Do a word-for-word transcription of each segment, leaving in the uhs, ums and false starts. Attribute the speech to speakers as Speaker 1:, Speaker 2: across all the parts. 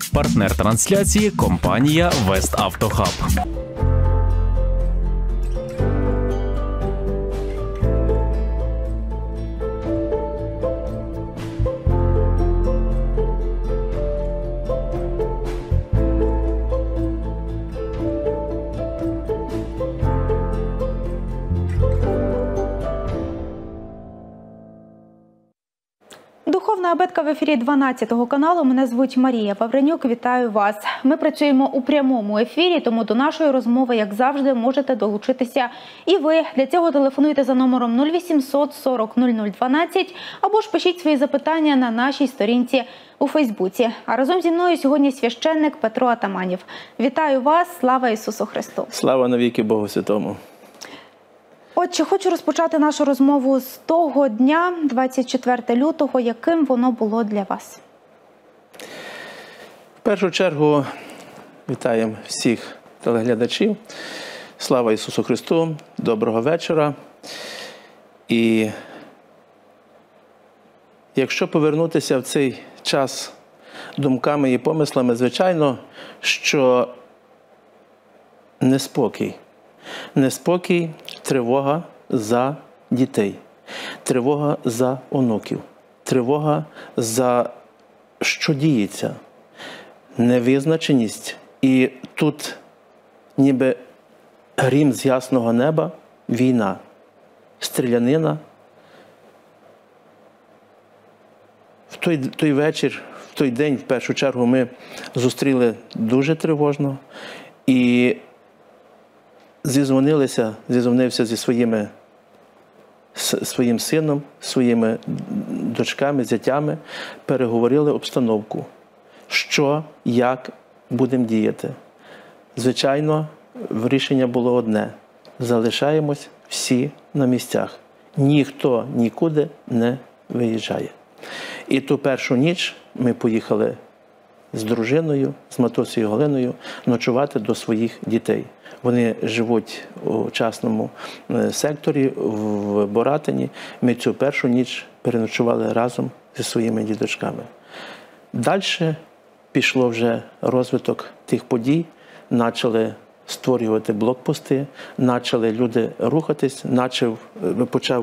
Speaker 1: Партнер трансляції – компанія «Веставтохаб».
Speaker 2: Духовна абетка в ефірі дванадцятого каналу. Мене звуть Марія Вавренюк. Вітаю вас. Ми працюємо у прямому ефірі, тому до нашої розмови, як завжди, можете долучитися і ви. Для цього телефонуйте за номером нуль вісімсот сорок нуль нуль дванадцять або ж пишіть свої запитання на нашій сторінці у Фейсбуці. А разом зі мною сьогодні священник Петро Атаманів. Вітаю вас. Слава Ісусу Христу.
Speaker 3: Слава навіки Богу Святому.
Speaker 2: Отже, хочу розпочати нашу розмову з того дня, двадцять четвертого лютого, яким воно було для вас.
Speaker 3: В першу чергу вітаємо всіх телеглядачів. Слава Ісусу Христу, доброго вечора. І якщо повернутися в цей час думками і помислами, звичайно, що неспокій. Неспокій, тривога за дітей, тривога за онуків, тривога за що діється, невизначеність. І тут ніби грім з ясного неба, війна, стрілянина. В той, той вечір, в той день, в першу чергу, ми зустріли дуже тривожно і зізвонилися, зізвонився зі своїми, своїм сином, своїми дочками, зятями, переговорили обстановку, що, як будемо діяти. Звичайно, рішення було одне – залишаємось всі на місцях. Ніхто нікуди не виїжджає. І ту першу ніч ми поїхали з дружиною, з матусею Галиною, ночувати до своїх дітей. Вони живуть у частному секторі в Боратині. Ми цю першу ніч переночували разом зі своїми діточками. Далі пішло вже розвиток тих подій, почали створювати блокпости, почали люди рухатись, почав, почав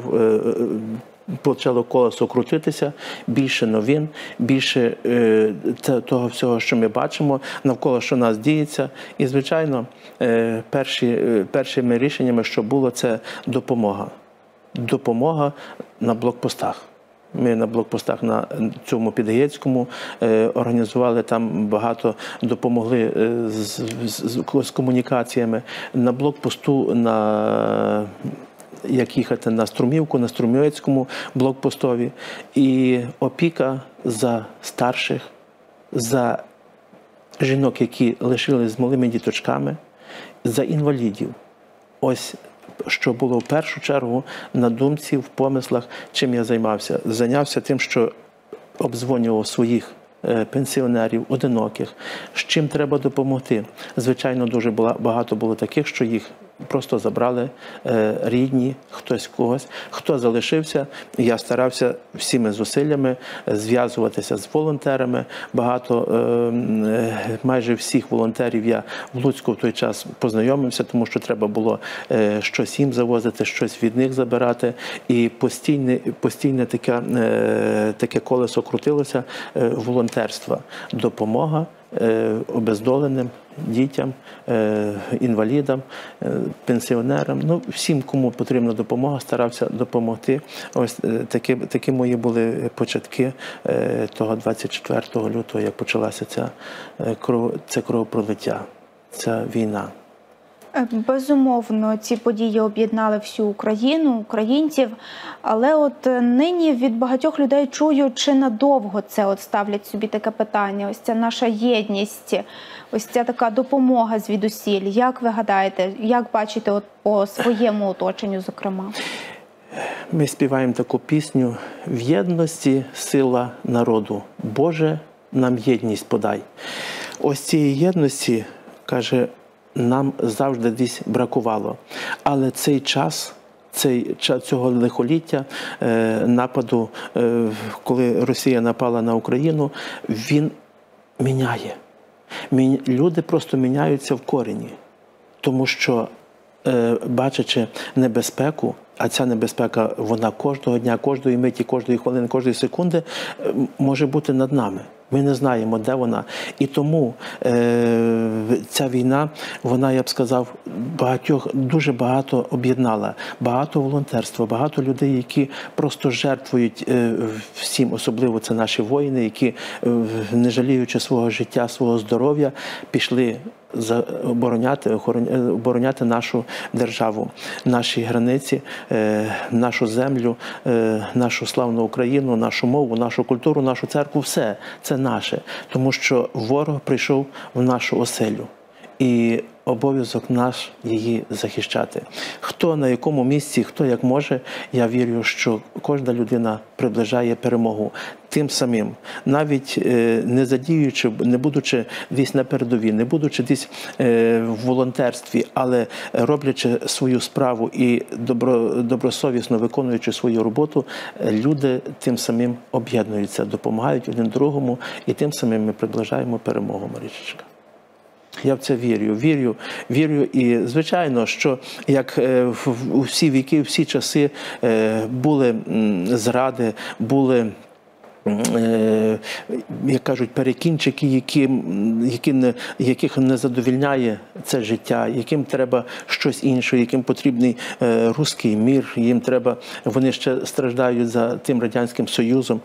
Speaker 3: почало колесо крутитися, більше новин, більше е, того всього, що ми бачимо, навколо що нас діється. І, звичайно, е, перші, е, першими рішеннями, що було, це допомога. Допомога на блокпостах. Ми на блокпостах на цьому Підгаєцькому е, організували, там багато допомогли е, з, з, з комунікаціями. На блокпосту на як їхати на Струмівку, на Струмівецькому блокпостові. І опіка за старших, за жінок, які лишились з малими діточками, за інвалідів. Ось що було в першу чергу на думці, в помислах, чим я займався. Зайнявся тим, що обдзвонював своїх пенсіонерів, одиноких, з чим треба допомогти. Звичайно, дуже багато було таких, що їх просто забрали е, рідні, хтось когось. Хто залишився, я старався всіми зусиллями зв'язуватися з волонтерами. Багато, е, майже всіх волонтерів я в Луцьку в той час познайомився, тому що треба було е, щось їм завозити, щось від них забирати. І постійне, постійне таке, е, таке колесо крутилося е, волонтерства. Допомога обездоленим, дітям, інвалідам, пенсіонерам, ну, всім, кому потрібна допомога, старався допомогти. Ось такі, такі мої були початки того двадцять четвертого лютого, як почалася ця, це кровопролиття, ця війна.
Speaker 2: Безумовно, ці події об'єднали всю Україну, українців, але от нині від багатьох людей чую, чи надовго це от ставлять собі таке питання, ось ця наша єдність, ось ця така допомога звідусіль. Як ви гадаєте, як бачите от по своєму оточенню, зокрема?
Speaker 3: Ми співаємо таку пісню «В єдності сила народу, Боже, нам єдність подай». Ось цієї єдності, каже, нам завжди десь бракувало. Але цей час, цей, цього лихоліття, нападу, коли Росія напала на Україну, він міняє. Люди просто міняються в корені, тому що, бачачи небезпеку, а ця небезпека, вона кожного дня, кожної миті, кожної хвилини, кожної секунди може бути над нами. Ми не знаємо, де вона. І тому е, ця війна, вона, я б сказав, багатьох, дуже багато об'єднала. Багато волонтерства, багато людей, які просто жертвують е, всім, особливо це наші воїни, які, е, не жаліючи свого життя, свого здоров'я, пішли за, обороняти, обороняти нашу державу, наші границі, е, нашу землю, е, нашу славну Україну, нашу мову, нашу культуру, нашу церкву. Все це наше. Тому що ворог прийшов в нашу оселю. І обов'язок наш її захищати. Хто на якому місці, хто як може, я вірю, що кожна людина приближає перемогу тим самим. Навіть не задіюючи, не будучи десь на передовій, не будучи десь в волонтерстві, але роблячи свою справу і добро, добросовісно виконуючи свою роботу, люди тим самим об'єднуються, допомагають один другому, і тим самим ми приближаємо перемогу, Марічечка. Я в це вірю, вірю, вірю і, звичайно, що як у всі віки, у всі часи були зради, були, як кажуть, перекінчики, які, які не, яких не задовільняє це життя, яким треба щось інше, яким потрібний руський мір, їм треба, вони ще страждають за тим Радянським Союзом.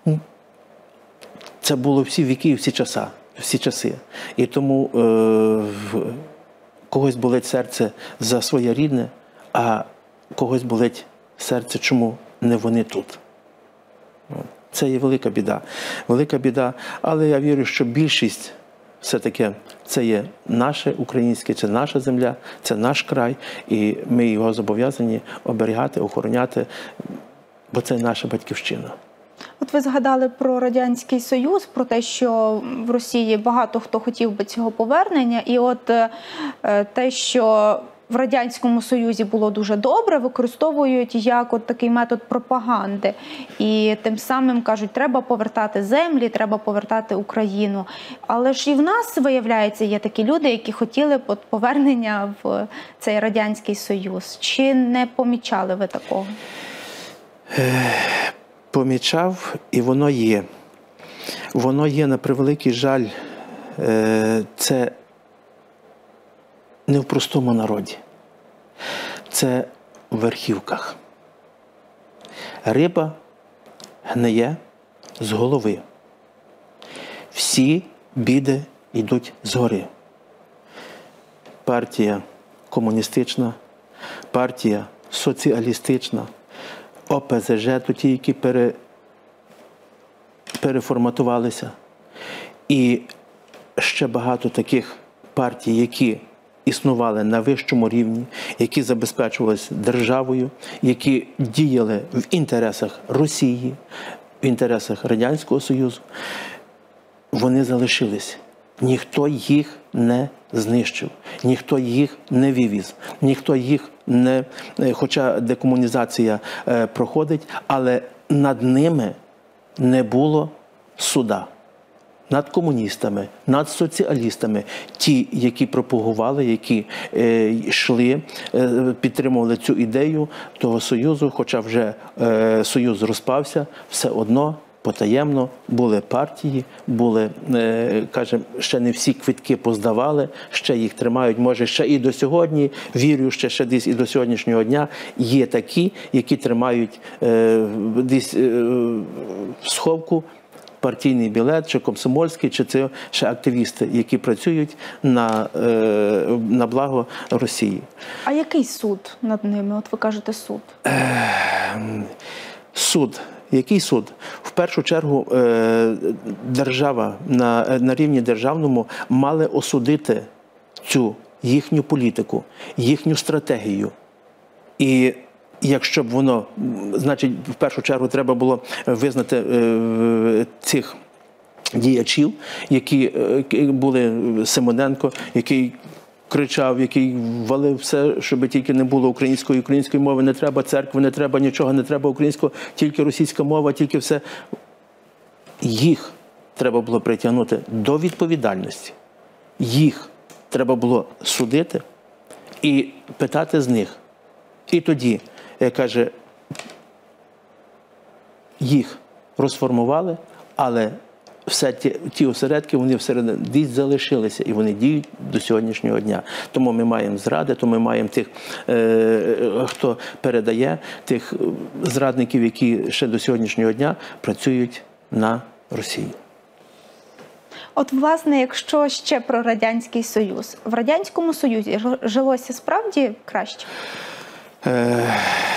Speaker 3: Це було всі віки і всі часи. Всі часи. І тому е, когось болить серце за своє рідне, а когось болить серце, чому не вони тут. Це є велика біда. Велика біда, але я вірю, що більшість все-таки це є наше українське, це наша земля, це наш край, і ми його зобов'язані оберігати, охороняти, бо це наша батьківщина.
Speaker 2: От ви згадали про Радянський Союз, про те, що в Росії багато хто хотів би цього повернення. І от те, що в Радянському Союзі було дуже добре, використовують як от такий метод пропаганди. І тим самим кажуть, треба повертати землі, треба повертати Україну. Але ж і в нас, виявляється, є такі люди, які хотіли повернення в цей Радянський Союз. Чи не помічали ви такого?
Speaker 3: Помічав, і воно є. Воно є, на превеликий жаль, це не в простому народі. Це в верхівках. Риба гниє з голови. Всі біди йдуть згори. Партія комуністична, партія соціалістична, О Пе Зе Же, то ті, які пере, переформатувалися. І ще багато таких партій, які існували на вищому рівні, які забезпечувалися державою, які діяли в інтересах Росії, в інтересах Радянського Союзу, вони залишились. Ніхто їх не знищив, ніхто їх не вивіз, ніхто їх не, хоча декомунізація е, проходить, але над ними не було суда. Над комуністами, над соціалістами, ті, які пропагували, які е, йшли, е, підтримували цю ідею того Союзу, хоча вже е, Союз розпався, все одно потаємно були партії, були, е, кажемо, ще не всі квитки поздавали, ще їх тримають, може, ще і до сьогодні, вірю, ще, ще десь і до сьогоднішнього дня є такі, які тримають е, десь е, в сховку партійний білет, чи комсомольський, чи це ще активісти, які працюють на, е, на благо Росії.
Speaker 2: А який суд над ними? От ви кажете суд.
Speaker 3: Е, суд. Який суд? В першу чергу е, держава на, на рівні державному мали осудити цю їхню політику, їхню стратегію. І якщо б воно, значить, в першу чергу треба було визнати е, цих діячів, які е, були Симоненко, який кричав, який валив все, щоб тільки не було української, української мови не треба, церкви не треба, нічого не треба українського, тільки російська мова, тільки все. Їх треба було притягнути до відповідальності. їх треба було судити і питати з них. І тоді, як каже, їх розформували, але все ті, ті осередки, вони всередині десь залишилися, і вони діють до сьогоднішнього дня. Тому ми маємо зради, тому ми маємо тих, е, хто передає, тих зрадників, які ще до сьогоднішнього дня працюють на Росію.
Speaker 2: От, власне, якщо ще про Радянський Союз. В Радянському Союзі жилося справді краще?
Speaker 3: Е,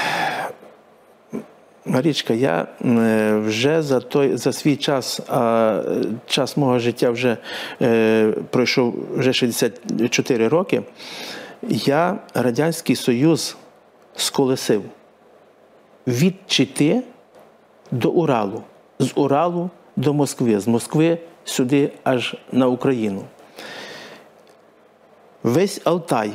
Speaker 3: Марічка, я вже за той, за свій час, а час мого життя вже е, пройшов вже шістдесят чотири роки, я Радянський Союз сколесив від Чити до Уралу, з Уралу до Москви, з Москви сюди аж на Україну. Весь Алтай,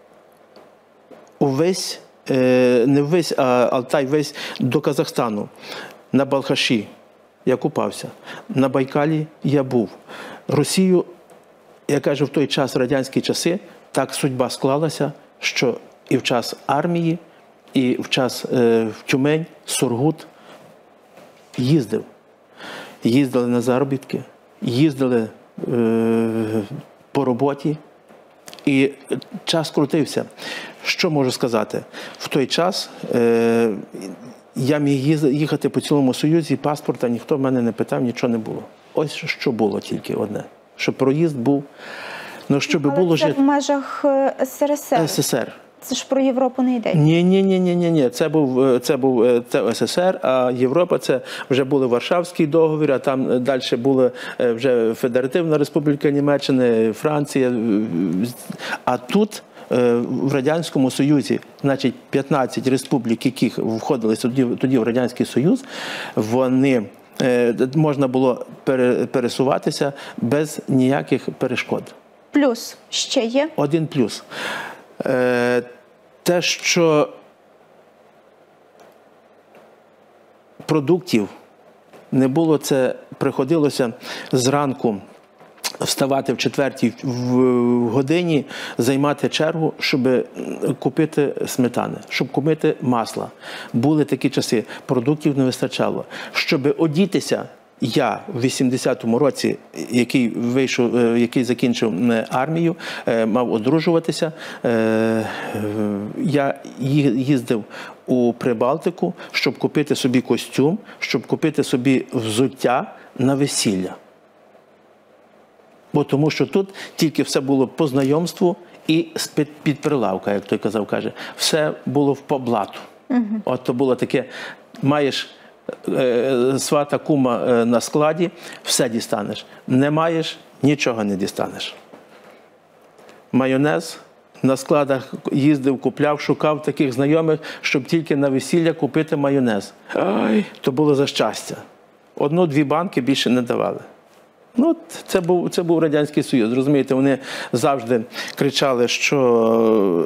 Speaker 3: увесь не весь, а Алтай весь до Казахстану. На Балхаші я купався, на Байкалі я був. Росію, я кажу, в той час, в радянські часи, так судьба склалася, що і в час армії, і в час е, в Тюмень, Сургут їздив. Їздили на заробітки, їздили е, по роботі. І час крутився. Що можу сказати? В той час е, я міг їхати по цілому Союзі, паспорта ніхто в мене не питав, нічого не було. Ось що було тільки одне. Що проїзд був, ну, щоб
Speaker 2: Але
Speaker 3: було
Speaker 2: це
Speaker 3: жити.
Speaker 2: в межах СРСР.
Speaker 3: СССР.
Speaker 2: Це ж про Європу не йде.
Speaker 3: Ні, ні, ні, ні, ні, ні. Це був це був це СССР, а Європа це вже були Варшавський договір, а там далі була вже Федеративна Республіка Німеччини, Франція. А тут в Радянському Союзі, значить, п'ятнадцять республік, яких входили тоді, тоді в Радянський Союз, вони можна було пересуватися без ніяких перешкод.
Speaker 2: Плюс ще є?
Speaker 3: Один плюс. Те, що продуктів не було, це приходилося зранку вставати в четвертій годині, займати чергу, щоб купити сметани, щоб купити масла. Були такі часи, продуктів не вистачало. Щоб одітися, я в вісімдесятому році, який вийшов, який закінчив армію, мав одружуватися, я їздив у Прибалтику, щоб купити собі костюм, щоб купити собі взуття на весілля. Бо тому що тут тільки все було по знайомству і під прилавка, як той казав, каже. Все було по блату. Угу. От то було таке, маєш свата, кума на складі, все дістанеш. Не маєш, нічого не дістанеш. Майонез на складах їздив, купляв, шукав таких знайомих, щоб тільки на весілля купити майонез. Ай, то було за щастя. Одну-дві банки більше не давали. Ну, це був, це був Радянський Союз. Розумієте, вони завжди кричали, що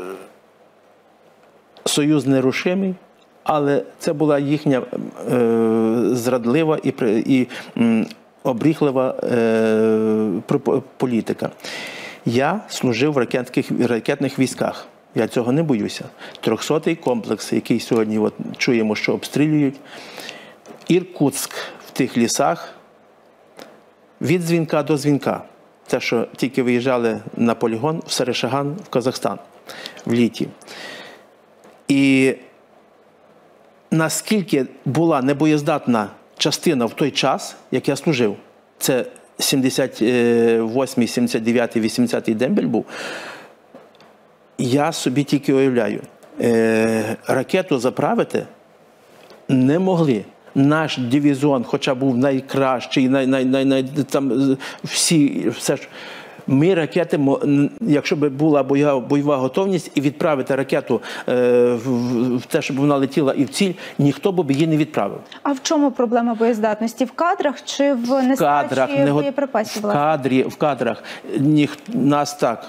Speaker 3: Союз нерушимий, але це була їхня е, зрадлива і, і м, обріхлива е, політика. Я служив в ракетних, ракетних військах. Я цього не боюся. Трьохсотий комплекс, який сьогодні от, чуємо, що обстрілюють. Іркутськ в тих лісах. Від дзвінка до дзвінка. Те, що тільки виїжджали на полігон в Серешаган, в Казахстан, в літі. І наскільки була небоєздатна частина в той час, як я служив, це сімдесят восьмий, сімдесят дев'ятий, вісімдесятий дембель був, я собі тільки уявляю, ракету заправити не могли. Наш дивізіон, хоча був найкращий, най, най, най, най, там всі, все ж, ми ракети, якщо б була бойова, бойова готовність і відправити ракету е, в, в те, щоб вона летіла і в ціль, ніхто б її не відправив.
Speaker 2: А в чому проблема боєздатності? В кадрах чи в нестачі боєприпасів?
Speaker 3: В кадрі, в кадрах. Ніх, нас так.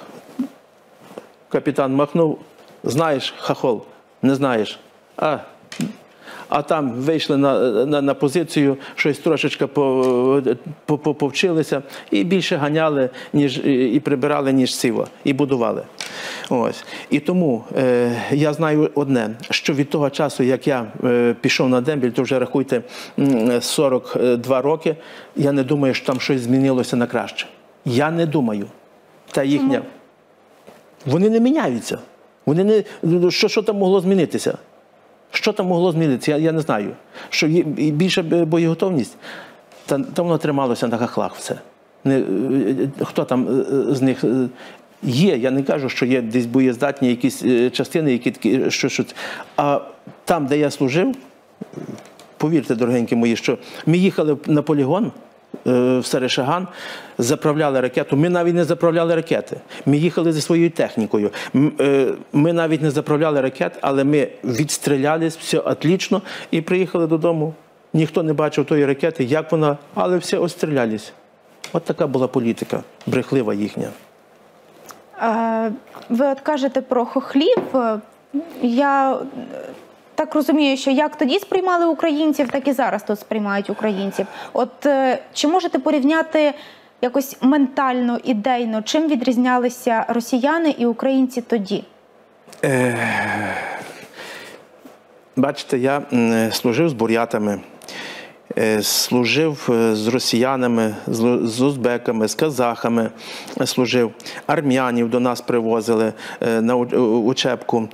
Speaker 3: Капітан махнув, знаєш, хахол, не знаєш. А, а там вийшли на, на, на позицію, щось трошечки по, по, по, повчилися і більше ганяли, ніж, і прибирали, ніж сіво, і будували. Ось. І тому е, я знаю одне, що від того часу, як я е, пішов на дембіль, то вже рахуйте сорок два роки, я не думаю, що там щось змінилося на краще. Я не думаю. Та їхня... Вони не міняються. Вони не... Що, що там могло змінитися? Що там могло змінитися? Я, я не знаю. Що є більша боєготовність? Та, та воно трималося на хахлах все. Не, хто там з них... Є, я не кажу, що є десь боєздатні якісь частини, які такі, що, що... А там, де я служив, повірте, дорогенькі мої, що ми їхали на полігон в Серешаган, заправляли ракету. Ми навіть не заправляли ракети. Ми їхали зі своєю технікою. Ми навіть не заправляли ракет, але ми відстрілялись, все отлично, і приїхали додому. Ніхто не бачив тої ракети, як вона, але все отстрілялись. От така була політика, брехлива їхня.
Speaker 2: Ви от кажете про хохлів. Я так розумію, що як тоді сприймали українців, так і зараз тут сприймають українців. От чи можете порівняти якось ментально, ідейно, чим відрізнялися росіяни і українці тоді?
Speaker 3: Е, бачите, я служив з бурятами, служив з росіянами, з узбеками, з казахами служив. Армянів до нас привозили на учебку.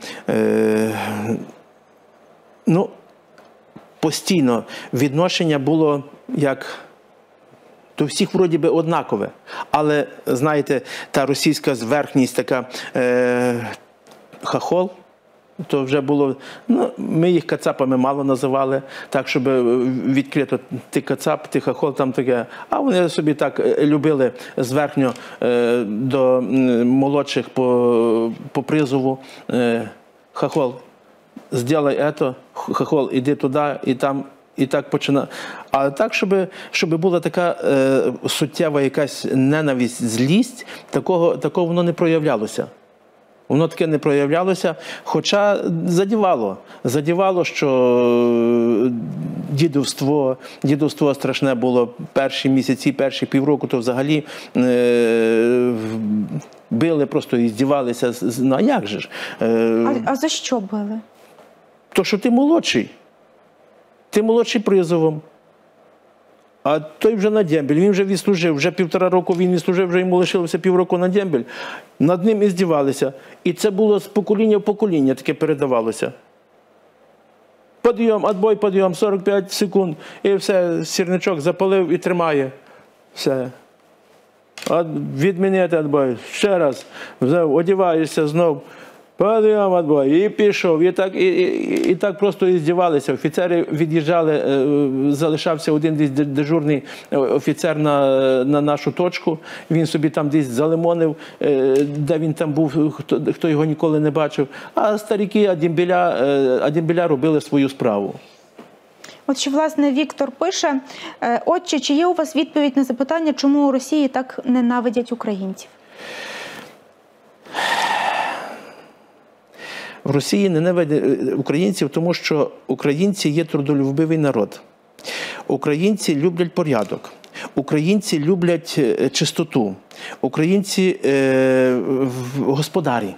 Speaker 3: Ну, постійно відношення було як до всіх вроді би однакове. Але, знаєте, та російська зверхність така е, хахол, то вже було, ну, ми їх кацапами мало називали, так, щоб відкрито ти кацап, ти хахол, там таке. А вони собі так любили зверхньо е, до молодших по, по призову. Е, хахол, зробай це, хахол, іди туди, і там, і так починає. А так, щоб, щоб була така е, суттєва якась ненависть, злість, такого, такого воно не проявлялося. Воно таке не проявлялося, хоча задівало. Задівало, що дідовство, дідовство страшне було перші місяці, перші півроку, то взагалі е, били, просто і здівалися. Ну, а як же ж? Е,
Speaker 2: а, а за що били?
Speaker 3: То, що ти молодший. Ти молодший призовом. А той вже на дембель, він вже відслужив, вже півтора року він відслужив, вже йому лишилося півроку на дембель. Над ним і здівалися. І це було з покоління в покоління, таке передавалося. Підйом, відбой, підйом, сорок п'ять секунд. І все, сірничок запалив і тримає. Все. От відмінити відбой. Ще раз. Одіваєшся знов. Підйом, відбой. І пішов. І так, і, і, і так просто і здівалися. Офіцери від'їжджали, залишався один десь дежурний офіцер на, на нашу точку. Він собі там десь залимонив, де він там був, хто, хто його ніколи не бачив. А старіки, адімбіля, адімбіля робили свою справу.
Speaker 2: От що, власне, Віктор пише: «Отче, чи є у вас відповідь на запитання, чому у Росії так ненавидять українців?»
Speaker 3: В Росії ненавидять українців, тому що українці є трудолюбивий народ. Українці люблять порядок. Українці люблять чистоту. Українці е, господарі.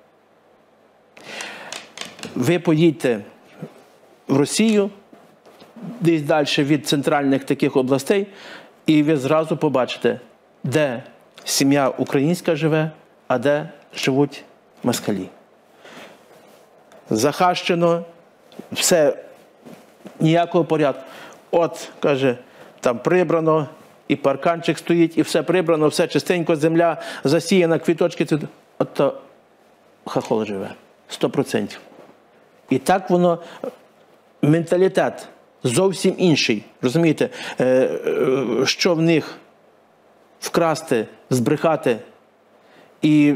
Speaker 3: Ви поїдьте в Росію, десь далі від центральних таких областей, і ви зразу побачите, де сім'я українська живе, а де живуть москалі. Захащено, все, ніякого порядку. От, каже, там прибрано, і парканчик стоїть, і все прибрано, все чистенько, земля засіяна, квіточки. От то хахол живе, сто процентів. І так воно, менталітет зовсім інший. Розумієте, що в них вкрасти, збрехати і...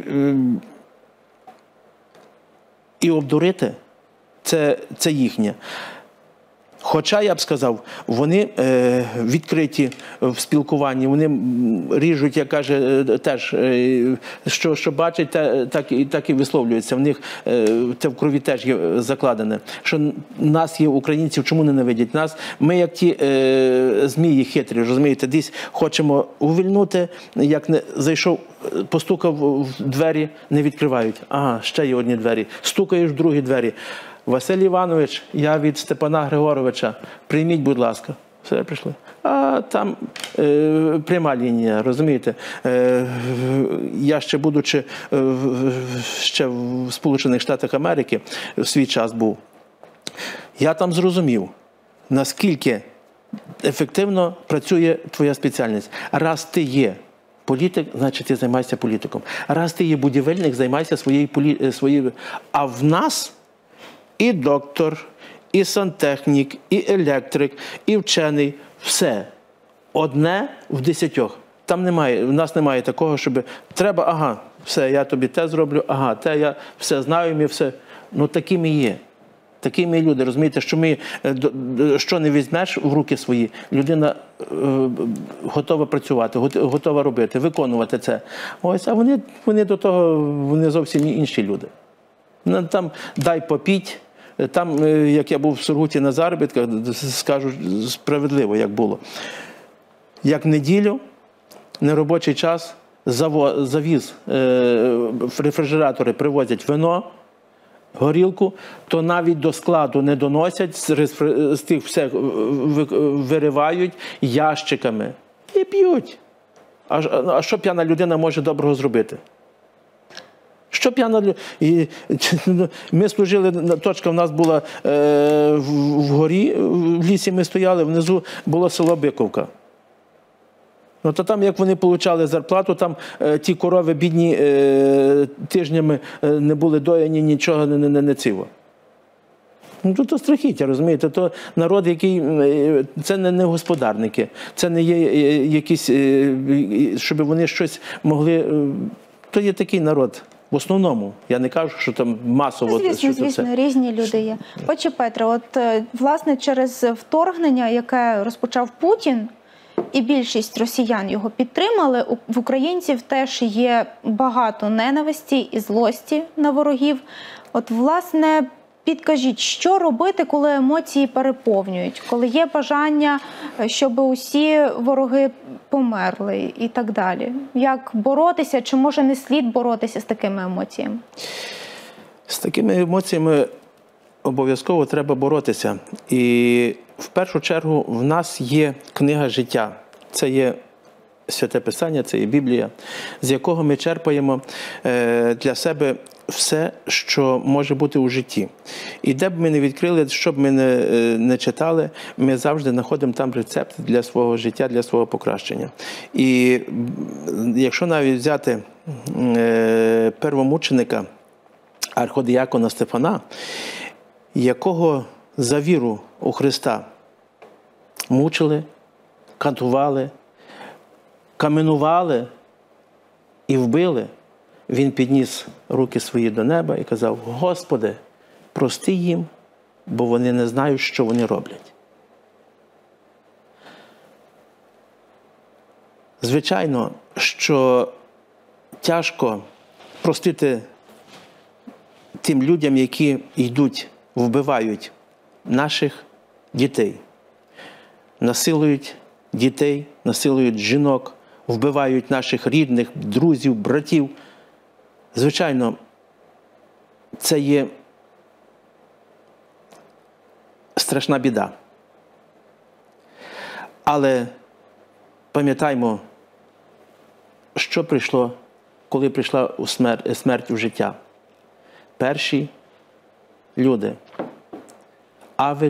Speaker 3: І обдурити – це, це їхнє. Хоча, я б сказав, вони е, відкриті в спілкуванні, вони ріжуть, як каже, теж, е, що, що бачать, та, так, і, так і висловлюються. В них е, це в крові теж є закладене. Що нас є, українців, чому ненавидять нас? Ми як ті е, змії хитрі, розумієте, десь хочемо увільнути, як не зайшов, постукав в двері, не відкривають. Ага, ще є одні двері. Стукаєш в другі двері. Василь Іванович, я від Степана Григоровича, прийміть, будь ласка. Все, прийшли. А там е, пряма лінія, розумієте. Е, я ще, будучи е, ще в Сполучених Штатах Америки, в свій час був, я там зрозумів, наскільки ефективно працює твоя спеціальність. Раз ти є політик, значить ти займаєшся політиком. Раз ти є будівельник, займайся своєю полі... своєю. А в нас і доктор, і сантехнік, і електрик, і вчений. Все. Одне в десятьох. Там немає, в нас немає такого, щоб треба, ага, все, я тобі те зроблю, ага, те я все знаю, ми все. Ну такими є. Такими люди, розумієте, що ми, що не візьмеш в руки свої, людина е, готова працювати, готова робити, виконувати це. Ось, а вони, вони до того, вони зовсім інші люди. Там дай попіть, там, як я був в Сургуті на заробітках, скажу справедливо, як було. Як в неділю, неробочий час, завіз, в рефрижератори привозять вино, горілку, то навіть до складу не доносять, з тих все виривають ящиками і п'ють. А що п'яна людина може доброго зробити? Що п'яна людина? І ми служили, точка в нас була е, вгорі, в лісі ми стояли, внизу було село Биковка. Ну, то там, як вони отримали зарплату, там е, ті корови бідні е, тижнями е, не були дояні, нічого не, не, не циво. Ну, то, то страхіття, розумієте, то народ, який, е, це не, не господарники, це не є е, якісь, е, щоб вони щось могли, е, то є такий народ. В основному, я не кажу, що там масово.
Speaker 2: Звісно,
Speaker 3: що
Speaker 2: звісно,
Speaker 3: це.
Speaker 2: різні люди є. Отче Петре, от, власне, через вторгнення, яке розпочав Путін, і більшість росіян його підтримали, в українців теж є багато ненависті і злості на ворогів. От, власне, підкажіть, що робити, коли емоції переповнюють, коли є бажання, щоб усі вороги померли і так далі? Як боротися, чи може не слід боротися з такими емоціями?
Speaker 3: З такими емоціями обов'язково треба боротися. І в першу чергу в нас є книга життя. Це є Святе Писання, це є Біблія, з якого ми черпаємо для себе все, що може бути у житті. І де б ми не відкрили, що б ми не, не читали, ми завжди знаходимо там рецепт для свого життя, для свого покращення. І якщо навіть взяти е, первомученика, арходіакона Стефана, якого за віру у Христа мучили, катували, каменували і вбили, він підніс руки свої до неба і казав: Господи, прости їм, бо вони не знають, що вони роблять. Звичайно, що тяжко простити тим людям, які йдуть, вбивають наших дітей, насилують дітей, насилують жінок, вбивають наших рідних, друзів, братів. Звичайно, це є страшна біда. Але пам'ятаймо, що прийшло, коли прийшла смерть, смерть у життя. Перші люди. Авель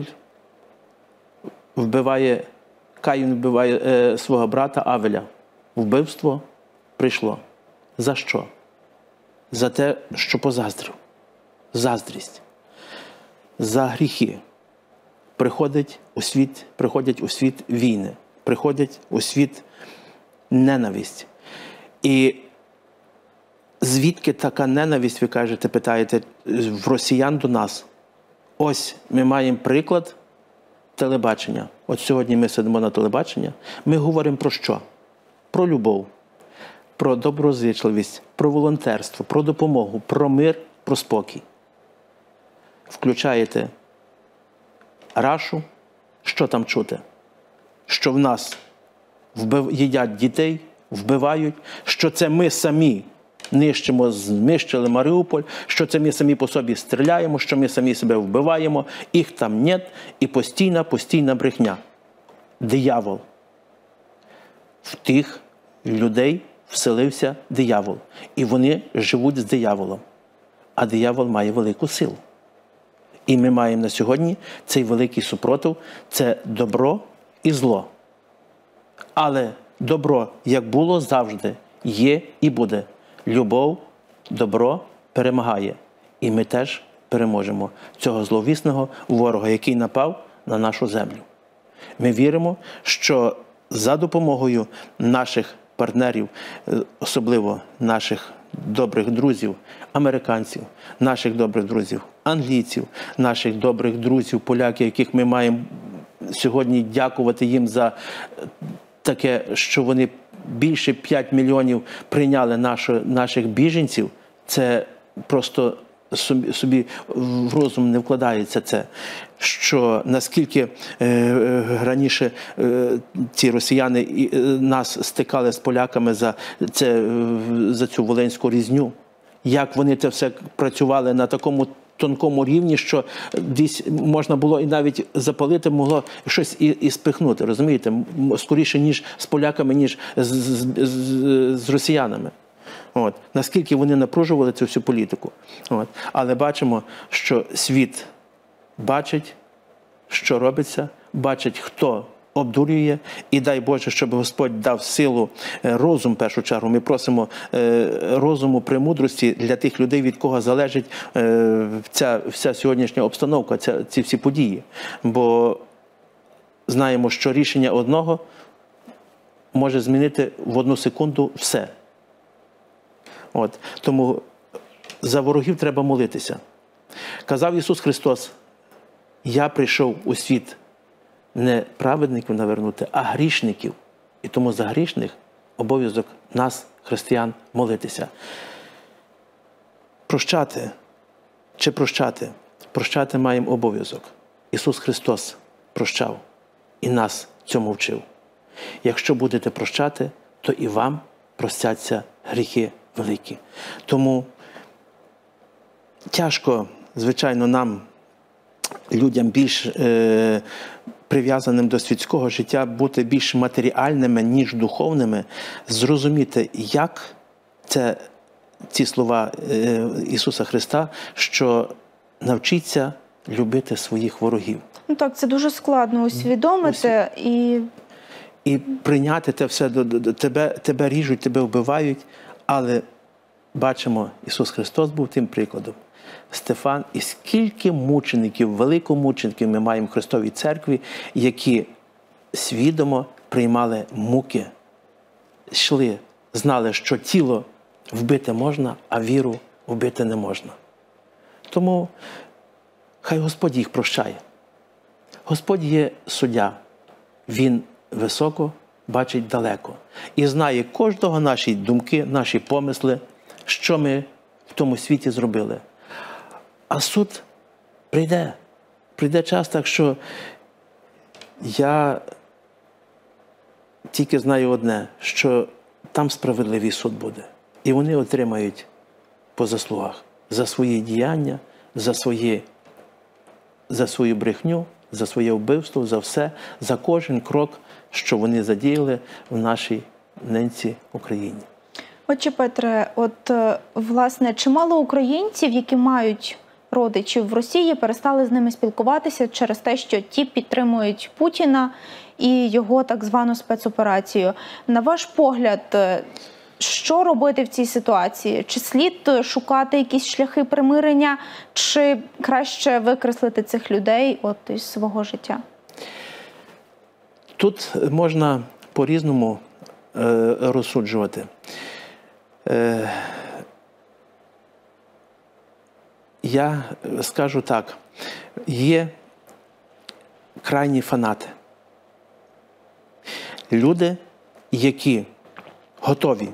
Speaker 3: вбиває, Каїн вбиває е, свого брата Авеля. Вбивство прийшло. За що? За те, що позаздрив. Заздрість. За гріхи. Приходять у світ, приходять у світ війни. Приходять у світ ненависть. І звідки така ненависть, ви кажете, питаєте, в росіян до нас? Ось ми маємо приклад телебачення. От сьогодні ми сидимо на телебаченні, ми говоримо про що? Про любов, про доброзичливість, про волонтерство, про допомогу, про мир, про спокій. Включаєте Рашу, що там чути? Що в нас вбив... їдять дітей, вбивають, що це ми самі нищимо, знищили Маріуполь, що це ми самі по собі стріляємо, що ми самі себе вбиваємо, їх там нет, і постійна, постійна брехня. Диявол. В тих людей вселився диявол. І вони живуть з дияволом. А диявол має велику силу. І ми маємо на сьогодні цей великий супротив – це добро і зло. Але добро, як було завжди, є і буде. Любов, добро перемагає. І ми теж переможемо цього зловісного ворога, який напав на нашу землю. Ми віримо, що за допомогою наших партнерів, особливо наших добрих друзів, американців, наших добрих друзів, англійців, наших добрих друзів, поляків, яких ми маємо сьогодні дякувати їм за таке, що вони більше п'ять мільйонів прийняли наші, наших біженців, це просто собі, собі в розум не вкладається це, що наскільки е, раніше е, ці росіяни е, нас стикали з поляками за, це, е, за цю волинську різню, як вони це все працювали на такому тонкому рівні, що десь можна було і навіть запалити, могло щось і, і спихнути, розумієте? Скоріше, ніж з поляками, ніж з, з, з, з росіянами. От. Наскільки вони напружували цю всю політику. От. Але бачимо, що світ бачить, що робиться, бачить, хто обдурює, і дай Боже, щоб Господь дав силу, розум, в першу чергу. Ми просимо розуму, премудрості для тих людей, від кого залежить ця вся сьогоднішня обстановка, ця, ці всі події. Бо знаємо, що рішення одного може змінити в одну секунду все. От. Тому за ворогів треба молитися. Казав Ісус Христос: «Я прийшов у світ не праведників навернути, а грішників». І тому за грішних обов'язок нас, християн, молитися. Прощати чи прощати? Прощати маємо обов'язок. Ісус Христос прощав і нас цьому вчив. Якщо будете прощати, то і вам простяться гріхи великі. Тому тяжко, звичайно, нам, людям більш е, прив'язаним до світського життя, бути більш матеріальними, ніж духовними, зрозуміти, як це, ці слова е, Ісуса Христа, що навчіться любити своїх ворогів.
Speaker 2: Ну так, це дуже складно усвідомити і...
Speaker 3: І прийняти те все, тебе, тебе ріжуть, тебе вбивають, але бачимо, Ісус Христос був тим прикладом. Стефан, і скільки мучеників, великомучеників ми маємо в Христовій Церкві, які свідомо приймали муки, йшли, знали, що тіло вбити можна, а віру вбити не можна. Тому хай Господь їх прощає. Господь є суддя. Він високо бачить далеко. І знає кожного наші думки, наші помисли, що ми в тому світі зробили. А суд прийде. Прийде час, так що я тільки знаю одне, що там справедливий суд буде. І вони отримають по заслугах за свої діяння, за, свої, за свою брехню, за своє вбивство, за все, за кожен крок, що вони задіяли в нашій ненці Україні.
Speaker 2: Отче Петре, от, власне, чимало українців, які мають родичів в Росії, перестали з ними спілкуватися через те, що ті підтримують Путіна і його так звану спецоперацію. На ваш погляд, що робити в цій ситуації? Чи слід шукати якісь шляхи примирення, чи краще викреслити цих людей от із свого життя?
Speaker 3: Тут можна по-різному е, розсуджувати. Е, я скажу так, є крайні фанати. Люди, які готові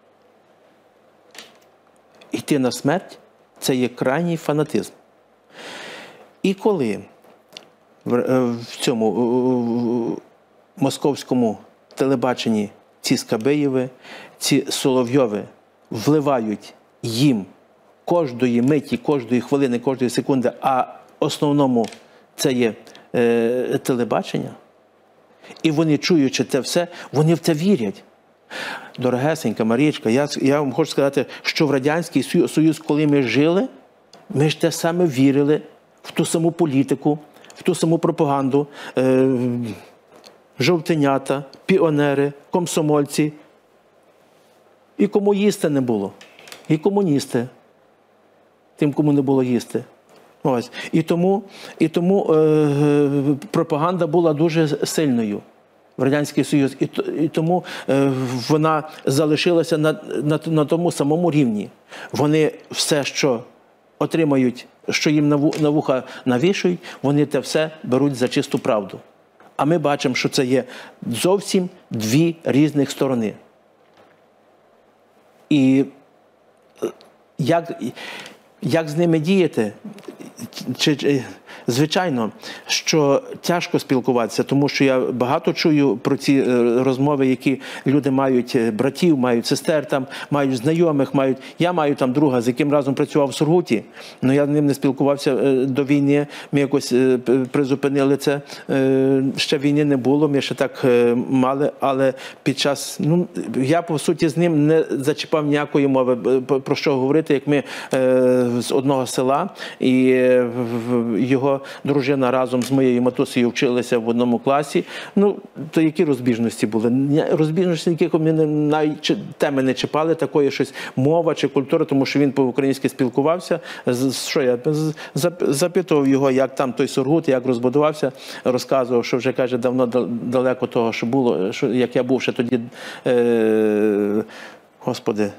Speaker 3: йти на смерть, це є крайній фанатизм. І коли в цьому в московському телебаченні ці Скабєєви, ці Соловйови вливають їм кожної миті, кожної хвилини, кожної секунди, а основному це є е, телебачення, і вони, чуючи це все, вони в це вірять. Дорогесенька Марічка, я, я вам хочу сказати, що в Радянський Союз, коли ми жили, ми ж те саме вірили в ту саму політику, в ту саму пропаганду, е, жовтенята, піонери, комсомольці. І кому їсти не було, і комуністи, тим, кому не було їсти. Ось. І тому, і тому е, пропаганда була дуже сильною в Радянський Союз. І, і тому е, вона залишилася на, на, на тому самому рівні. Вони все, що отримають, що їм на вуха навішують, вони те все беруть за чисту правду. А ми бачимо, що це є зовсім дві різних сторони. І як, як з ними діяти? Чи, чи, звичайно, що тяжко спілкуватися, тому що я багато чую про ці розмови, які люди мають братів, мають сестер, там, мають знайомих, мають... Я маю там друга, з яким разом працював в Сургуті, але я з ним не спілкувався до війни, ми якось призупинили це, ще війни не було, ми ще так мали, але під час, ну, я по суті з ним не зачіпав ніякої мови, про що говорити, як ми з одного села, і його дружина разом з моєю матусею вчилися в одному класі. Ну, то які розбіжності були? Розбіжності, яких ми навіть теми не чіпали, такої щось мова чи культура, тому що він по-українськи спілкувався. Що я? Запитував його, як там той Сургут, як розбудувався, розказував, що вже, каже, давно далеко того, що було, що, як я був ще тоді, е, господи,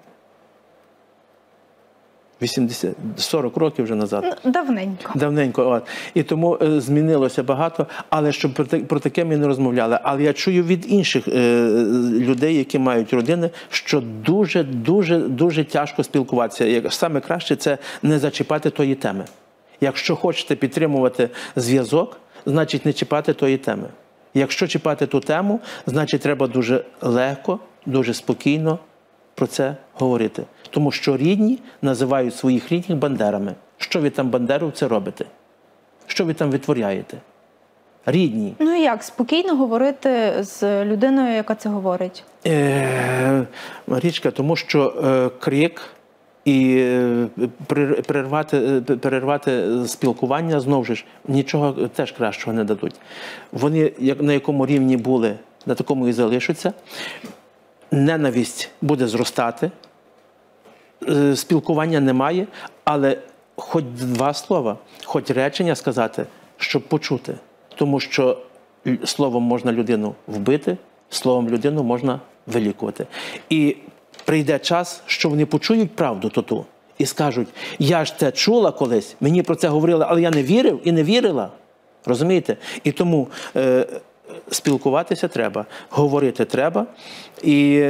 Speaker 3: вісімдесят, сорок років вже назад.
Speaker 2: Давненько.
Speaker 3: Давненько. От. І тому е, змінилося багато, але щоб про, про таке ми не розмовляли. Але я чую від інших е, людей, які мають родини, що дуже, дуже, дуже тяжко спілкуватися. Як, саме краще це не зачіпати тої теми. Якщо хочете підтримувати зв'язок, значить не чіпати тої теми. Якщо чіпати ту тему, значить треба дуже легко, дуже спокійно про це говорити. Тому що рідні називають своїх рідних бандерами. Що ви там, бандеровці, робите? Що ви там витворяєте? Рідні.
Speaker 2: Ну і як спокійно говорити з людиною, яка це говорить?
Speaker 3: Е, Марічка, тому що е, крик і е, перервати, перервати спілкування, знову ж, нічого теж кращого не дадуть. Вони як, на якому рівні були, на такому і залишаться. Ненависть буде зростати, спілкування немає, але хоч два слова, хоч речення сказати, щоб почути. Тому що словом можна людину вбити, словом людину можна вилікувати. І прийде час, що вони почують правду ту і скажуть, я ж це чула колись, мені про це говорили, але я не вірив і не вірила. Розумієте? І тому е, спілкуватися треба, говорити треба. І,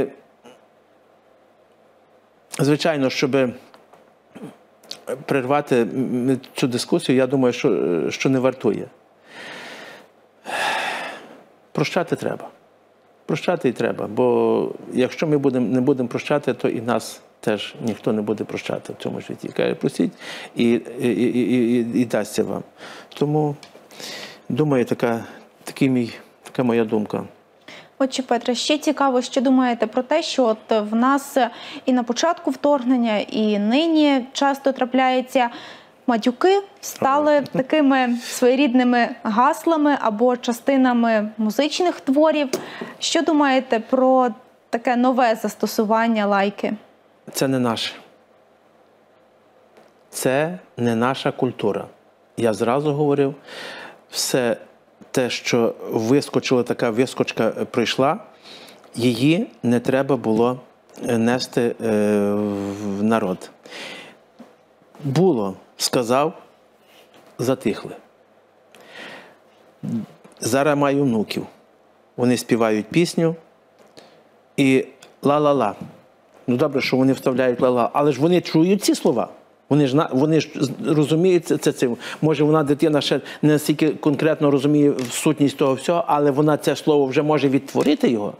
Speaker 3: звичайно, щоб перервати цю дискусію, я думаю, що, що не вартує. Прощати треба. Прощати і треба, бо якщо ми будем, не будемо прощати, то і нас теж ніхто не буде прощати в цьому житті. Каже, простіть і, і, і, і, і дасться вам. Тому, думаю, така, такий мій, така моя думка.
Speaker 2: Отче Петре, ще цікаво, що думаєте про те, що от в нас і на початку вторгнення, і нині часто трапляється матюки, стали такими своєрідними гаслами або частинами музичних творів. Що думаєте про таке нове застосування лайки?
Speaker 3: Це не наше. Це не наша культура. Я зразу говорив, все те, що вискочила, така вискочка прийшла, її не треба було нести в народ. Було, сказав, затихли. Зараз маю внуків. Вони співають пісню і ла-ла-ла. Ну добре, що вони вставляють ла-ла, але ж вони чують ці слова. Вони ж, вони ж розуміють це, це, це. Може, вона, дитина, ще не настільки конкретно розуміє сутність того всього, але вона це слово вже може відтворити його.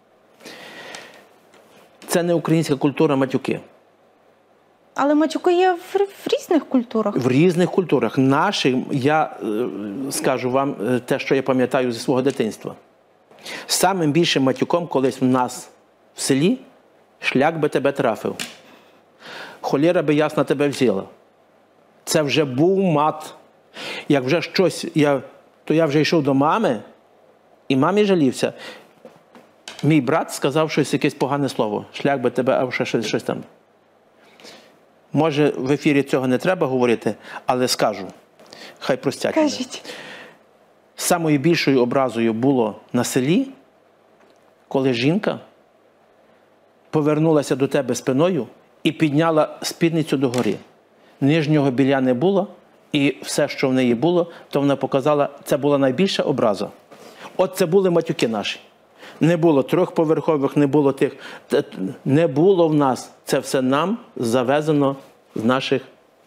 Speaker 3: Це не українська культура матюки.
Speaker 2: Але матюки є в, в різних культурах.
Speaker 3: В різних культурах. Наші, я скажу вам те, що я пам'ятаю зі свого дитинства. Самим більшим матюком колись в нас в селі шлях би тебе трафив. Холєра би ясна тебе взяла. Це вже був мат. Як вже щось, я, то я вже йшов до мами, і мамі жалівся. Мій брат сказав щось, якесь погане слово. Шлях би тебе, а ще щось, щось там. Може, в ефірі цього не треба говорити, але скажу. Хай простять мене.
Speaker 2: Кажіть.
Speaker 3: Самою більшою образою було на селі, коли жінка повернулася до тебе спиною і підняла спідницю догори. Нижнього біля не було, і все, що в неї було, то вона показала, це була найбільша образа. От це були матюки наші. Не було трьохповерхових, не було тих, не було в нас. Це все нам завезено з наших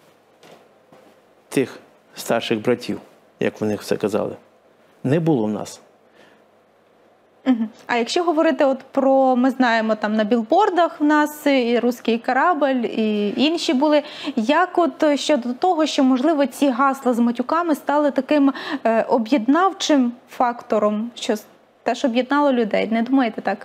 Speaker 3: тих старших братів, як вони все казали. Не було в нас.
Speaker 2: Угу. А якщо говорити от про, ми знаємо, там на білбордах в нас і «Руський корабль», і інші були. Як от щодо того, що, можливо, ці гасла з матюками стали таким е, об'єднавчим фактором, що теж об'єднало людей? Не думаєте так?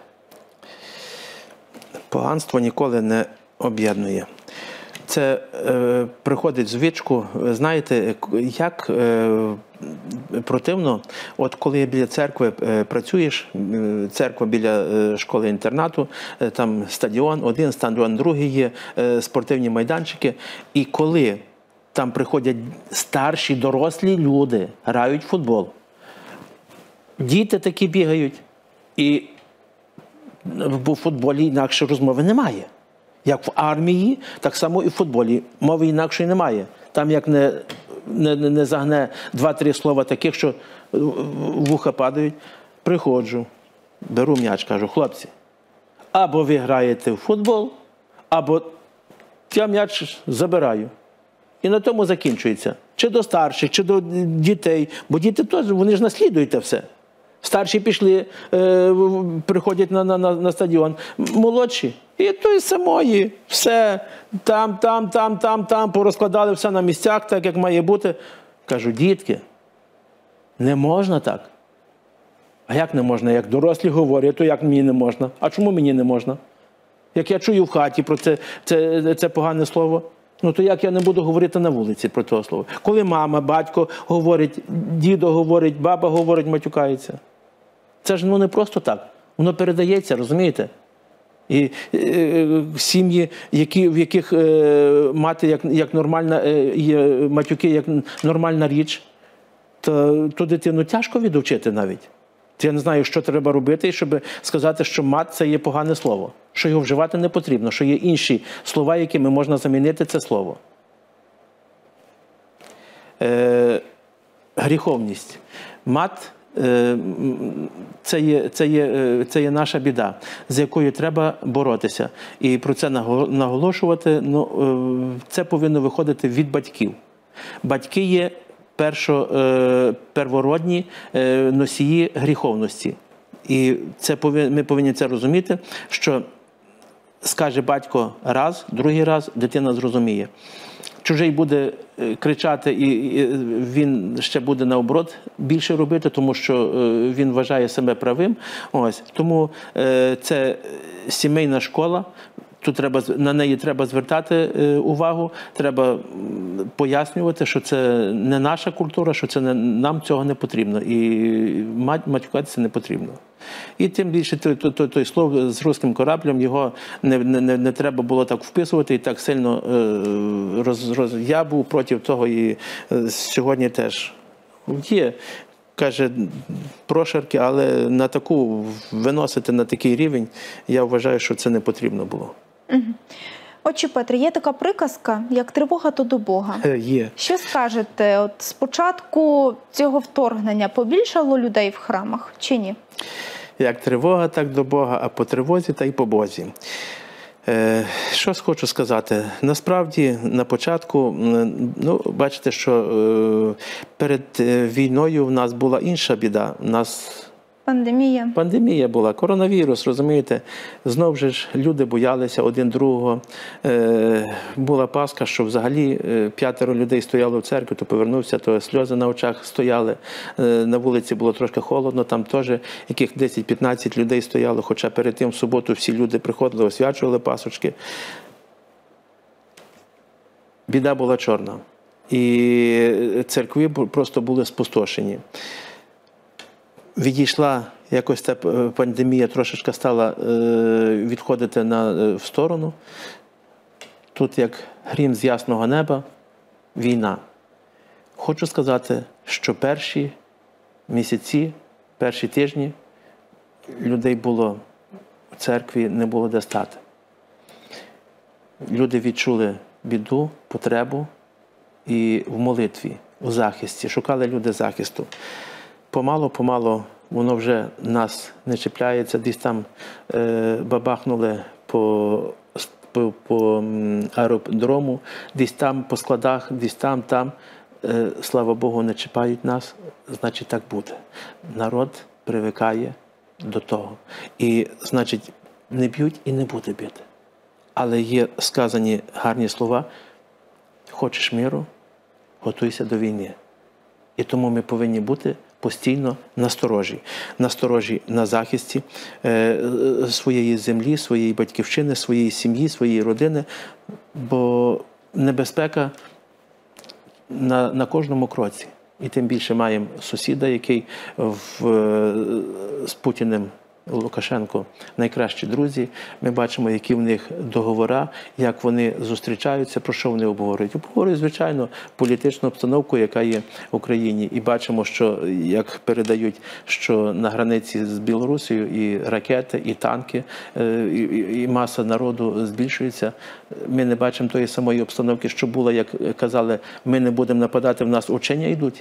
Speaker 3: Поганство ніколи не об'єднує. Це е, приходить звичку, знаєте, як е, противно, от коли біля церкви е, працюєш, е, церква біля е, школи-інтернату, е, там стадіон один, стадіон другий є, е, спортивні майданчики, і коли там приходять старші, дорослі люди, грають в футбол, діти такі бігають, і в футболі інакше розмови немає. Як в армії, так само і в футболі. Мови інакшої немає. Там як не, не, не загне два-три слова таких, що вуха падають. Приходжу, беру м'яч, кажу, хлопці, або ви граєте в футбол, або я м'яч забираю. І на тому закінчується. Чи до старших, чи до дітей. Бо діти теж, вони ж наслідують те все. Старші пішли, е, приходять на, на, на стадіон. Молодші. І той самої. Все. Там, там, там, там, там. Порозкладали все на місцях, так, як має бути. Кажу, дітки, не можна так. А як не можна? Як дорослі говорять, то як мені не можна? А чому мені не можна? Як я чую в хаті про це, це, це погане слово, ну то як я не буду говорити на вулиці про це слово? Коли мама, батько говорить, дідо говорить, баба говорить, матюкається. Це ж ну, не просто так. Воно передається, розумієте? І е, сім'ї, які, в яких е, мати як, як нормальна, е, є матюки, як нормальна річ, то, то дитину тяжко відучити навіть. Я не знаю, що треба робити, щоб сказати, що мат – це є погане слово. Що його вживати не потрібно, що є інші слова, якими можна замінити це слово. Е, гріховність. Мат е, – це є, це, є, це є наша біда, з якою треба боротися. І про це наголошувати, ну, е, це повинно виходити від батьків. Батьки є першо, е, первородні е, носії гріховності. І це повин, ми повинні це розуміти, що скаже батько раз, другий раз, дитина зрозуміє. Чужий буде кричати, і він ще буде наоборот більше робити, тому що він вважає себе правим. Ось. Тому це сімейна школа. Тут треба, на неї треба звертати увагу, треба пояснювати, що це не наша культура, що це не, нам цього не потрібно. І матюкатися не потрібно. І тим більше той, той, той, той слово з «Руським кораблем», його не, не, не треба було так вписувати і так сильно роз, роз... Я був проти того і сьогодні теж є. Каже, прошарки, але на таку виносити на такий рівень, я вважаю, що це не потрібно було.
Speaker 2: Отче Петре, є така приказка, як тривога, то до Бога.
Speaker 3: Є.
Speaker 2: Що скажете, от з початку цього вторгнення побільшало людей в храмах чи ні?
Speaker 3: Як тривога, так до Бога, а по тривозі, та й по Бозі. Е, що хочу сказати? Насправді, на початку, ну, бачите, що е, перед війною в нас була інша біда. У нас
Speaker 2: Пандемія.
Speaker 3: Пандемія була, коронавірус, розумієте. Знову ж люди боялися один другого. Е, була Пасха, що взагалі п'ятеро людей стояло в церкві, то повернувся, то сльози на очах стояли. Е, на вулиці було трошки холодно, там теж яких десять-п'ятнадцять людей стояло, хоча перед тим в суботу всі люди приходили, освячували пасочки. Біда була чорна. І церкви просто були спустошені. Відійшла якось та пандемія, трошечки стала відходити на, в сторону. Тут як грім з ясного неба, війна. Хочу сказати, що перші місяці, перші тижні людей було в церкві, не було де стати. Люди відчули біду, потребу і в молитві, у захисті, шукали люди захисту. Помало-помало воно вже нас не чіпляється, десь там е, бабахнули по, по, по аеродрому, десь там по складах, десь там, там. Е, слава Богу, не чіпають нас, значить так буде. Народ привикає до того. І, значить, не б'ють і не буде бити. Але є сказані гарні слова: хочеш миру, готуйся до війни. І тому ми повинні бути постійно насторожі. Насторожі на захисті е, своєї землі, своєї батьківщини, своєї сім'ї, своєї родини, бо небезпека на, на кожному кроці. І тим більше маємо сусіда, який в, з Путіним, Лукашенко найкращі друзі. Ми бачимо, які в них договори, як вони зустрічаються, про що вони обговорюють. Обговорюють, звичайно, політичну обстановку, яка є в Україні. І бачимо, що, як передають, що на границі з Білорусією і ракети, і танки, і, і маса народу збільшується. Ми не бачимо тої самої обстановки, що була, як казали, ми не будемо нападати, в нас учення йдуть.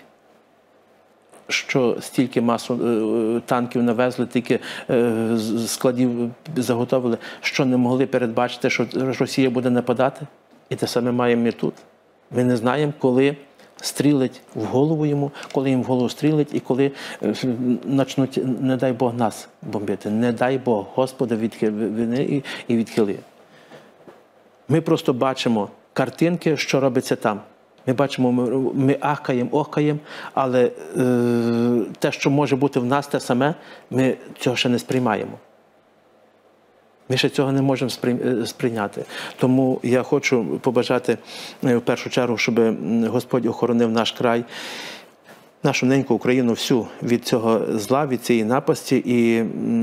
Speaker 3: Що стільки масу танків навезли, тільки складів заготовили, що не могли передбачити, що Росія буде нападати. І те саме маємо ми тут. Ми не знаємо, коли стрілить в голову йому, коли їм в голову стрілить і коли почнуть, не дай Бог, нас бомбити. Не дай Бог, Господи, відхили і відхили. Ми просто бачимо картинки, що робиться там. Ми бачимо, ми, ми ахкаємо, охкаємо, але е, те, що може бути в нас те саме, ми цього ще не сприймаємо. Ми ще цього не можемо сприйняти. Тому я хочу побажати в першу чергу, щоб Господь охоронив наш край, нашу неньку Україну всю від цього зла, від цієї напасті. І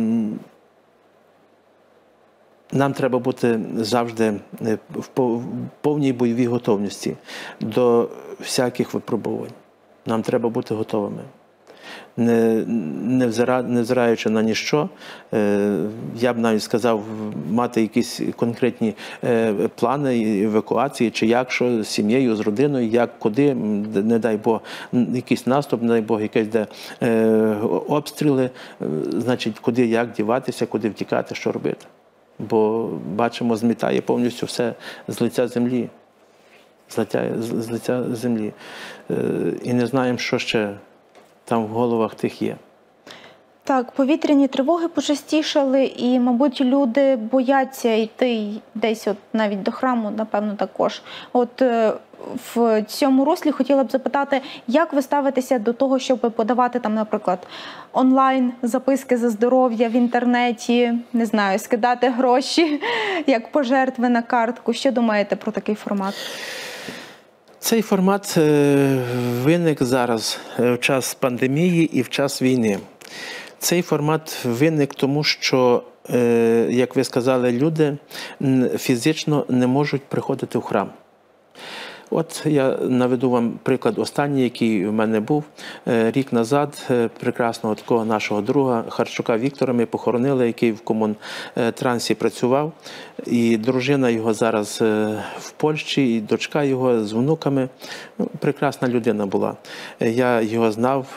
Speaker 3: нам треба бути завжди в повній бойовій готовності до всяких випробувань. Нам треба бути готовими. Не, не, взира, не взираючи на ніщо, я б навіть сказав, мати якісь конкретні плани евакуації, чи як, що з сім'єю, з родиною, як, куди, не дай Бог, якийсь наступ, не дай Бог, якісь де обстріли, значить, куди, як діватися, куди втікати, що робити. Бо, бачимо, змітає повністю все з лиця землі. З лиця, з лиця землі. І не знаємо, що ще там в головах тих є.
Speaker 2: Так, повітряні тривоги почастішали, і, мабуть, люди бояться йти десь от навіть до храму, напевно, також. От в цьому руслі хотіла б запитати, як ви ставитеся до того, щоб подавати там, наприклад, онлайн записки за здоров'я в інтернеті, не знаю, скидати гроші як пожертви на картку. Що думаєте про такий формат?
Speaker 3: Цей формат виник зараз в час пандемії і в час війни. Цей формат виник тому, що, як ви сказали, люди фізично не можуть приходити в храм. От я наведу вам приклад останній, який в мене був. Рік назад прекрасного такого нашого друга Харчука Віктора ми похоронили, який в комунтрансі працював. І дружина його зараз в Польщі, і дочка його з внуками. Прекрасна людина була. Я його знав,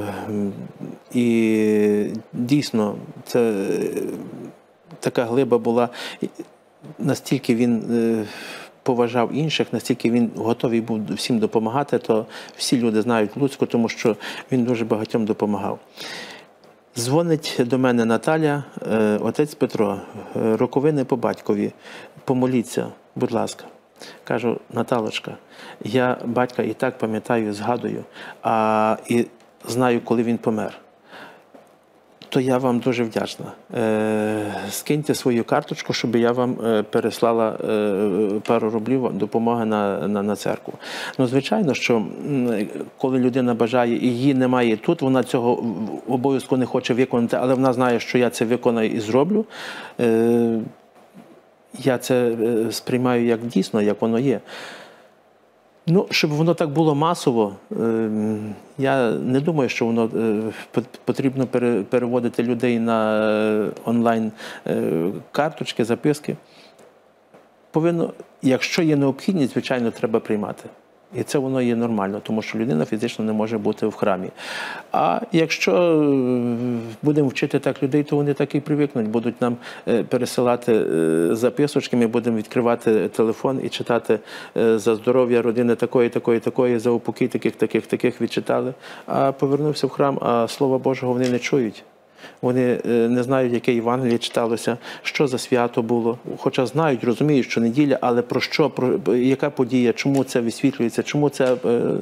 Speaker 3: і дійсно це така глиба була. Настільки він поважав інших, настільки він готовий був всім допомагати, то всі люди знають Луцьку, тому що він дуже багатьом допомагав. Дзвонить до мене Наталя, отець Петро, роковини по батькові, помоліться, будь ласка. Кажу: Наталочка, я батька і так пам'ятаю, згадую, а і знаю, коли він помер. То я вам дуже вдячна. Скиньте свою карточку, щоб я вам переслала пару рублів допомоги на, на, на церкву. Ну, звичайно, що коли людина бажає і її немає тут, вона цього обов'язково не хоче виконати, але вона знає, що я це виконаю і зроблю. Я це сприймаю як дійсно, як воно є. Ну, щоб воно так було масово, я не думаю, що воно потрібно переводити людей на онлайн-карточки, записки. Повинно, якщо є необхідність, звичайно, треба приймати. І це воно є нормально, тому що людина фізично не може бути в храмі. А якщо будемо вчити так людей, то вони так і привикнуть. Будуть нам пересилати записочки, ми будемо відкривати телефон і читати за здоров'я родини такої, такої, такої, за упокій таких, таких, таких відчитали. А повернувся в храм, а Слова Божого вони не чують. Вони не знають, яке Євангеліє читалося, що за свято було. Хоча знають, розуміють, що неділя, але про що, про яка подія, чому це висвітлюється, чому це...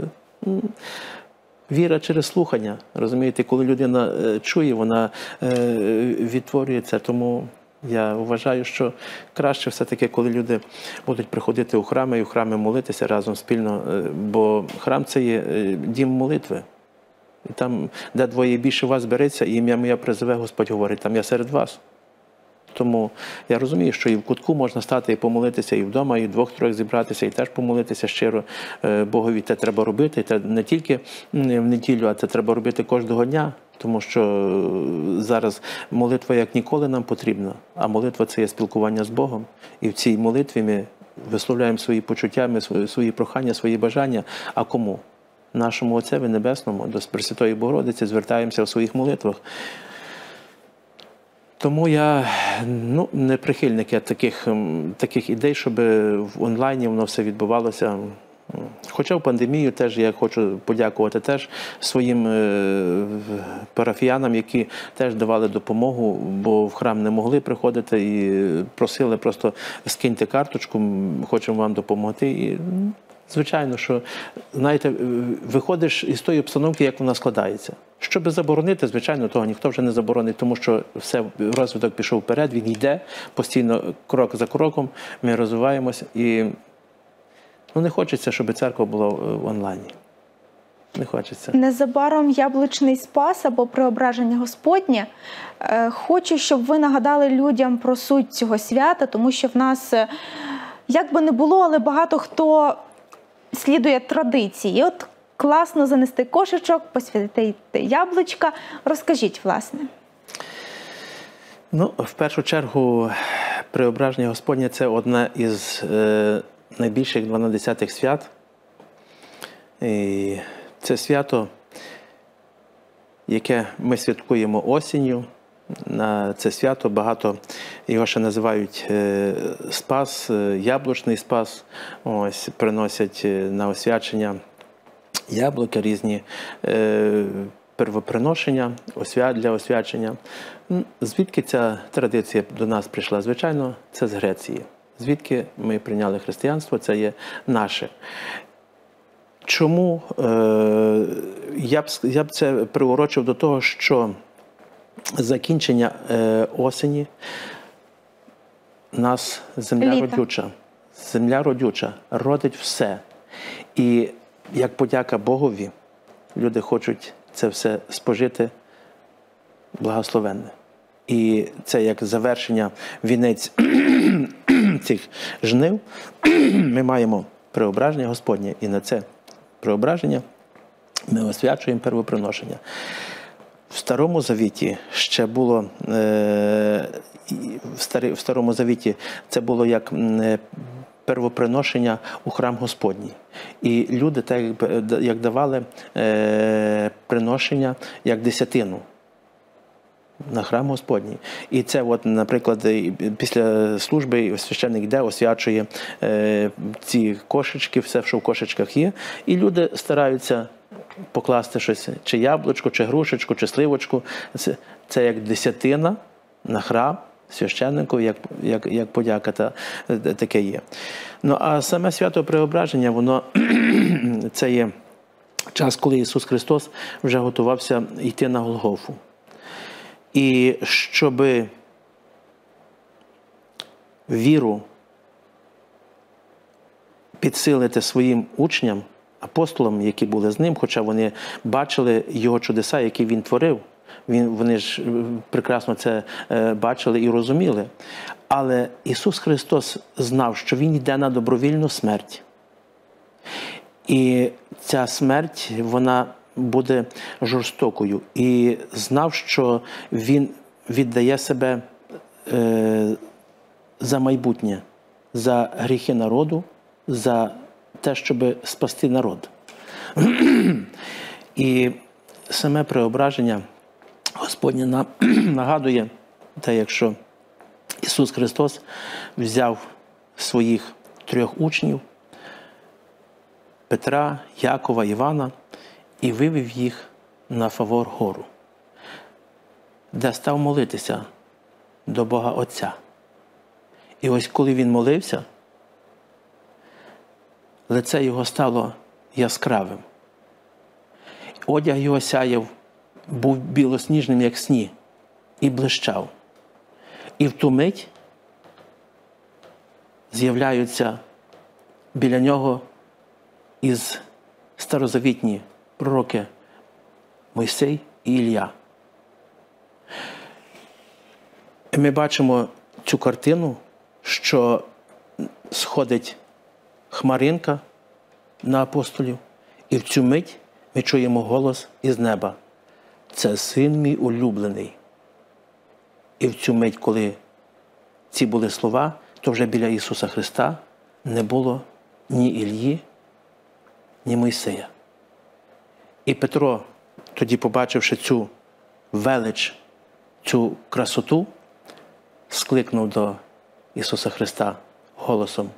Speaker 3: Віра через слухання, розумієте, коли людина чує, вона відтворюється. Тому я вважаю, що краще все-таки, коли люди будуть приходити у храми і у храми молитися разом спільно, бо храм – це є дім молитви. І там, де двоє більше вас береться, і ім'я моє призове, Господь говорить, там я серед вас. Тому я розумію, що і в кутку можна стати і помолитися, і вдома, і вдвох-трьох зібратися, і теж помолитися щиро Богові. Це треба робити, це не тільки в неділю, а це треба робити кожного дня. Тому що зараз молитва як ніколи нам потрібна, а молитва – це є спілкування з Богом. І в цій молитві ми висловляємо свої почуття, ми свої прохання, свої бажання. А кому? Нашому Отцеві Небесному, до Пресвятої Богородиці звертаємося у своїх молитвах. Тому я ну, не прихильник таких, таких ідей, щоб в онлайні воно все відбувалося. Хоча в пандемію теж я хочу подякувати теж своїм парафіянам, які теж давали допомогу, бо в храм не могли приходити і просили просто скиньте карточку, хочемо вам допомогти. І, звичайно, що, знаєте, виходиш із тої обстановки, як вона складається. Щоб заборонити, звичайно, того ніхто вже не заборонить, тому що все, розвиток пішов вперед, він йде постійно, крок за кроком, ми розвиваємось. І ну, не хочеться, щоб церква була в онлайні. Не хочеться.
Speaker 2: Незабаром Яблучний Спас або Преображення Господнє. Хочу, щоб ви нагадали людям про суть цього свята, тому що в нас, як би не було, але багато хто слідує традиції. От класно занести кошечок, посвятити яблучка. Розкажіть, власне.
Speaker 3: Ну, в першу чергу, Преображення Господнє – це одне із е, найбільших дванадесятих свят. І це свято, яке ми святкуємо осінню. На це свято багато, його ще називають Спас, Яблучний Спас. Ось, приносять на освячення яблука, різні е, первоприношення для освячення. Звідки ця традиція до нас прийшла? Звичайно, це з Греції. Звідки ми прийняли християнство, це є наше. Чому? Е, я б, я б це приурочив до того, що закінчення е, осені нас земля
Speaker 2: Літа.
Speaker 3: родюча. Земля родюча, родить все. І як подяка Богові, люди хочуть це все спожити благословенне. І це як завершення, вінець цих жнив. Ми маємо преображення Господнє. І на це преображення ми освячуємо первоприношення. В Старому Завіті ще було, е, в, старі, в Старому Завіті це було як е, первоприношення у храм Господній. І люди так як, як давали е, приношення як десятину на храм Господній. І це, от, наприклад, після служби священник йде, освячує е, ці кошечки, все, що в кошечках є, і люди стараються покласти щось, чи яблучко, чи грушечку, чи сливочку. Це, це як десятина на храм священнику, як, як, як подяка та, таке є. Ну, а саме свято Преображення, воно це є час, коли Ісус Христос вже готувався йти на Голгофу. І щоб віру підсилити своїм учням, апостолам, які були з ним, хоча вони бачили його чудеса, які він творив, він, вони ж прекрасно це е, бачили і розуміли. Але Ісус Христос знав, що Він йде на добровільну смерть. І ця смерть, вона буде жорстокою. І знав, що Він віддає себе е, за майбутнє, за гріхи народу, за те, щоб спасти народ. І саме преображення Господнє нам нагадує те, якщо Ісус Христос взяв своїх трьох учнів Петра, Якова, Івана і вивів їх на Фавор гору, де став молитися до Бога Отця. І ось коли він молився, лице його стало яскравим. Одяг його сяяв, був білосніжним, як сніг, і блищав. І в ту мить з'являються біля нього із старозавітні пророки Мойсей і Ілля. І ми бачимо цю картину, що сходить хмаринка на апостолів, і в цю мить ми чуємо голос із неба. Це син мій улюблений. І в цю мить, коли ці були слова, то вже біля Ісуса Христа не було ні Іллі, ні Мойсея. І Петро, тоді побачивши цю велич, цю красоту, скликнув до Ісуса Христа голосом: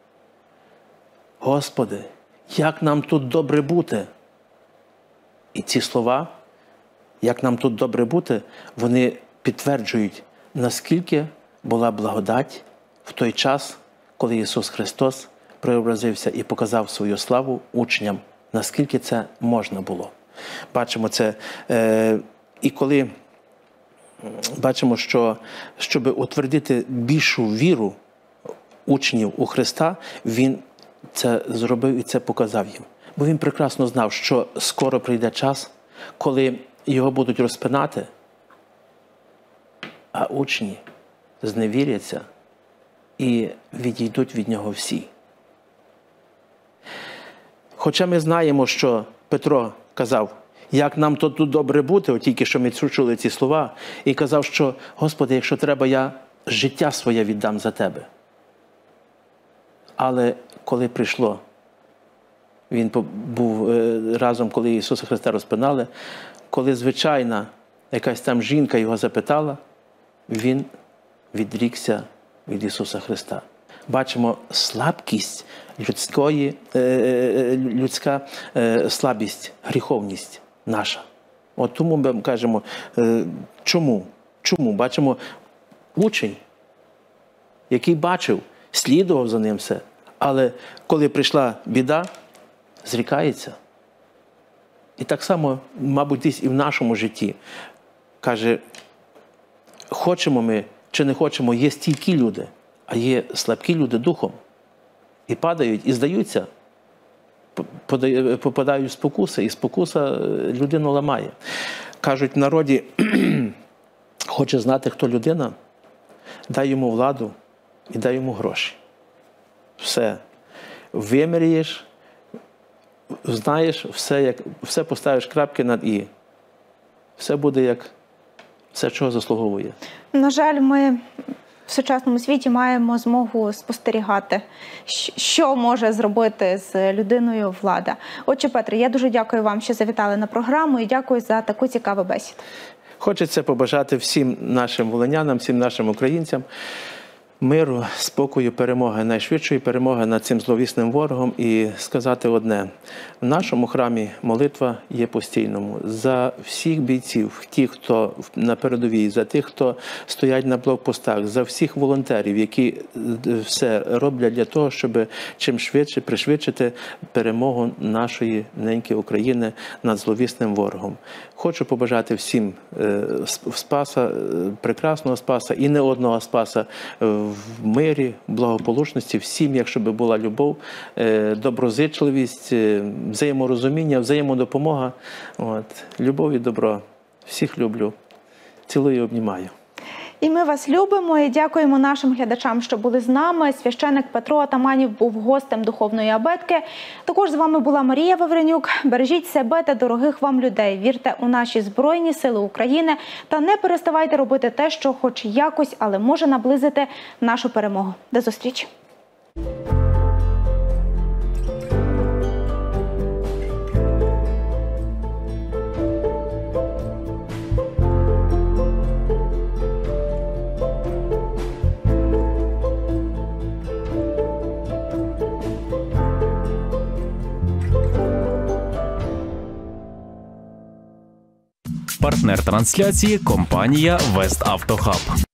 Speaker 3: Господи, як нам тут добре бути! І ці слова, як нам тут добре бути, вони підтверджують, наскільки була благодать в той час, коли Ісус Христос преобразився і показав свою славу учням, наскільки це можна було. Бачимо це, е, і коли бачимо, що щоб утвердити більшу віру учнів у Христа, Він це зробив і це показав їм. Бо Він прекрасно знав, що скоро прийде час, коли його будуть розпинати, а учні зневіряться і відійдуть від нього всі. Хоча ми знаємо, що Петро казав, як нам тут добре бути, от тільки що ми чули ці слова, і казав, що, Господи, якщо треба, я життя своє віддам за Тебе. Але коли прийшло, він був разом, коли Ісуса Христа розпинали, коли звичайна якась там жінка його запитала, він відрікся від Ісуса Христа. Бачимо слабкість людської, людська слабість, гріховність наша. От тому ми кажемо, чому? Чому? Бачимо учень, який бачив, слідував за ним все, але коли прийшла біда, зрікається. І так само, мабуть, десь і в нашому житті. Каже, хочемо ми чи не хочемо, є стійкі люди, а є слабкі люди духом. І падають, і здаються, попадають в спокуси, і спокуса людину ламає. Кажуть в народі, хоче знати, хто людина, дай йому владу і дай йому гроші. Все. виміряєш, знаєш, все, як, все поставиш крапки над «і». Все буде як все, чого заслуговує.
Speaker 2: На жаль, ми в сучасному світі маємо змогу спостерігати, що може зробити з людиною влада. Отже, Петре, я дуже дякую вам, що завітали на програму, і дякую за таку цікаву бесіду.
Speaker 3: Хочеться побажати всім нашим волинянам, всім нашим українцям миру, спокою, перемоги, найшвидшої перемоги над цим зловісним ворогом, і сказати одне. В нашому храмі молитва є постійному. За всіх бійців, ті, хто на передовій, за тих, хто стоять на блокпостах, за всіх волонтерів, які все роблять для того, щоб чим швидше пришвидшити перемогу нашої неньки України над зловісним ворогом. Хочу побажати всім спаса, прекрасного спаса і не одного спаса в мирі, благополучності, в сім'ях, щоб була любов, доброзичливість, взаєморозуміння, взаємодопомога. От. Любов і добро. Всіх люблю. Цілую і обнімаю.
Speaker 2: І ми вас любимо і дякуємо нашим глядачам, що були з нами. Священик Петро Атаманів був гостем духовної абетки. Також з вами була Марія Вавренюк. Бережіть себе та дорогих вам людей. Вірте у наші Збройні Сили України та не переставайте робити те, що хоч якось, але може наблизити нашу перемогу. До зустрічі!
Speaker 1: Партнер трансляції – компанія «Вест Автохаб».